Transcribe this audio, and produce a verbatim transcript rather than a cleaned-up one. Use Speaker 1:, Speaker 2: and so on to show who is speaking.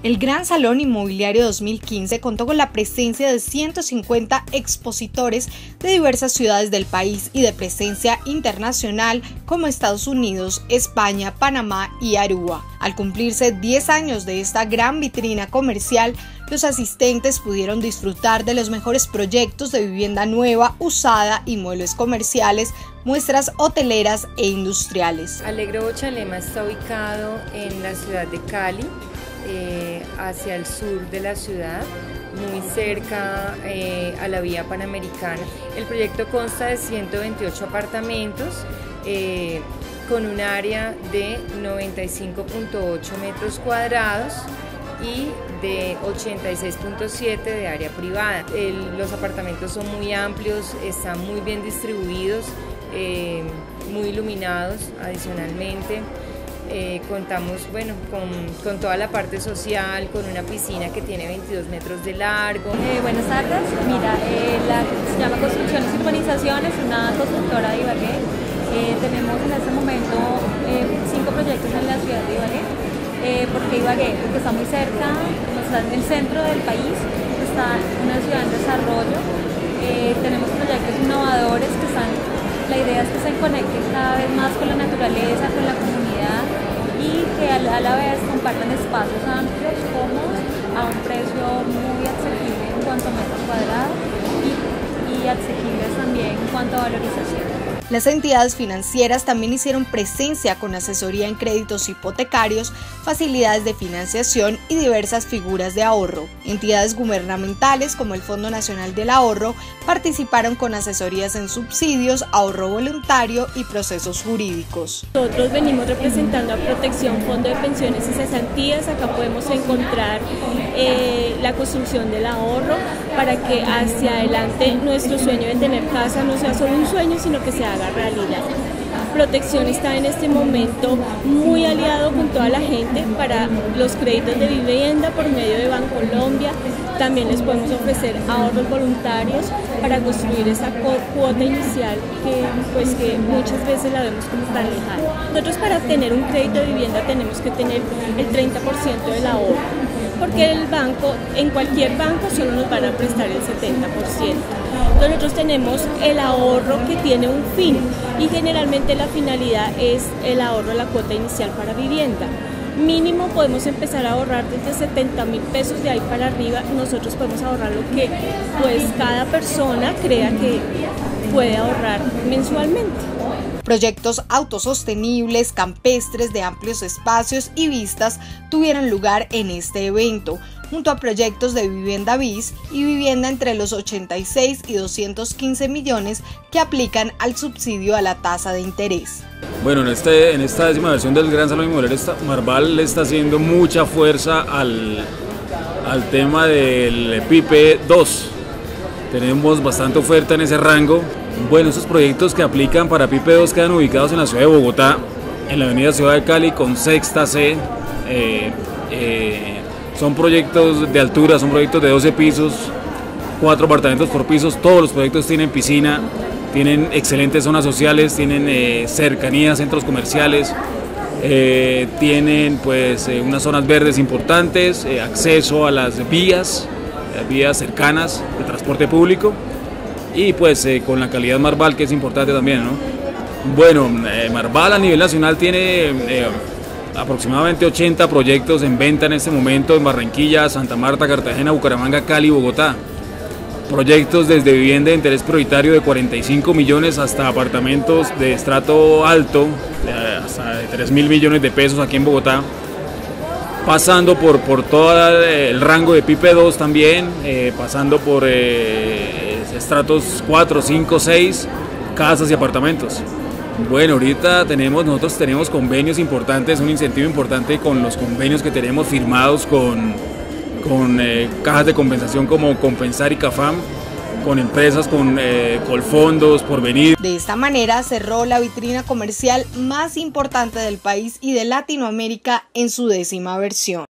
Speaker 1: El Gran Salón Inmobiliario dos mil quince contó con la presencia de ciento cincuenta expositores de diversas ciudades del país y de presencia internacional como Estados Unidos, España, Panamá y Aruba. Al cumplirse diez años de esta gran vitrina comercial, los asistentes pudieron disfrutar de los mejores proyectos de vivienda nueva, usada y muebles comerciales, muestras hoteleras e industriales.
Speaker 2: Alegro Chalema está ubicado en la ciudad de Cali, eh, hacia el sur de la ciudad, muy cerca eh, a la vía panamericana. El proyecto consta de ciento veintiocho apartamentos, eh, con un área de noventa y cinco punto ocho metros cuadrados y de ochenta y seis punto siete de área privada. El, los apartamentos son muy amplios, están muy bien distribuidos, eh, muy iluminados adicionalmente. Eh, contamos bueno, con, con toda la parte social, con una piscina que tiene veintidós metros de largo.
Speaker 3: Eh, buenas tardes, mira, eh, la, se llama Construcciones y Urbanizaciones, una constructora de Ibagué. Eh, tenemos en este momento eh, cinco proyectos en la ciudad de Ibagué. Eh, ¿Por qué Ibagué? Porque está muy cerca, está en el centro del país, está una ciudad en desarrollo. Eh, tenemos proyectos innovadores que están, la idea es que se conecten cada vez más con la naturaleza, con la comunidad y que a la, a la vez compartan espacios amplios, cómodos, a un precio muy asequible en cuanto a metros cuadrados y, y asequibles también en cuanto a valorización.
Speaker 1: Las entidades financieras también hicieron presencia con asesoría en créditos hipotecarios, facilidades de financiación y diversas figuras de ahorro. Entidades gubernamentales como el Fondo Nacional del Ahorro participaron con asesorías en subsidios, ahorro voluntario y procesos jurídicos.
Speaker 4: Nosotros venimos representando a Protección, Fondo de Pensiones y Cesantías. Acá podemos encontrar eh, la construcción del ahorro para que hacia adelante nuestro sueño de tener casa no sea solo un sueño, sino que sea haga realidad. Protección está en este momento muy aliado con toda la gente para los créditos de vivienda por medio de Bancolombia. También les podemos ofrecer ahorros voluntarios para construir esa cuota inicial que, pues, que muchas veces la vemos como tan lejana. Nosotros para obtener un crédito de vivienda tenemos que tener el treinta por ciento del ahorro, porque el banco, en cualquier banco solo nos van a prestar el setenta por ciento. Entonces nosotros tenemos el ahorro que tiene un fin y generalmente la finalidad es el ahorro de la cuota inicial para vivienda. Mínimo podemos empezar a ahorrar desde setenta mil pesos, de ahí para arriba nosotros podemos ahorrar lo que pues cada persona crea que puede ahorrar mensualmente.
Speaker 1: Proyectos autosostenibles, campestres de amplios espacios y vistas tuvieron lugar en este evento, junto a proyectos de vivienda bis y vivienda entre los ochenta y seis y doscientos quince millones que aplican al subsidio a la tasa de interés.
Speaker 5: Bueno, en, este, en esta décima versión del Gran Salón Inmobiliario, Marval le está haciendo mucha fuerza al, al tema del P I P dos. Tenemos bastante oferta en ese rango. Bueno, estos proyectos que aplican para P I P dos quedan ubicados en la ciudad de Bogotá, en la avenida Ciudad de Cali con sexta C. Eh, eh, son proyectos de altura, son proyectos de doce pisos, cuatro apartamentos por pisos. Todos los proyectos tienen piscina, tienen excelentes zonas sociales, tienen eh, cercanía a centros comerciales, eh, tienen pues eh, unas zonas verdes importantes, eh, acceso a las vías, eh, vías cercanas de transporte público. Y pues eh, con la calidad Marval, que es importante también, ¿no? Bueno, eh, Marval a nivel nacional tiene eh, aproximadamente ochenta proyectos en venta en este momento en Barranquilla, Santa Marta, Cartagena, Bucaramanga, Cali y Bogotá. Proyectos desde vivienda de interés prioritario de cuarenta y cinco millones hasta apartamentos de estrato alto, eh, hasta de tres mil millones de pesos aquí en Bogotá. Pasando por, por todo el rango de P I P dos también, eh, pasando por eh, estratos cuatro, cinco, seis, casas y apartamentos. Bueno, ahorita tenemos, nosotros tenemos convenios importantes, un incentivo importante con los convenios que tenemos firmados con, con eh, cajas de compensación como Compensar y Cafam, con empresas, con eh, Colfondos, Porvenir.
Speaker 1: De esta manera cerró la vitrina comercial más importante del país y de Latinoamérica en su décima versión.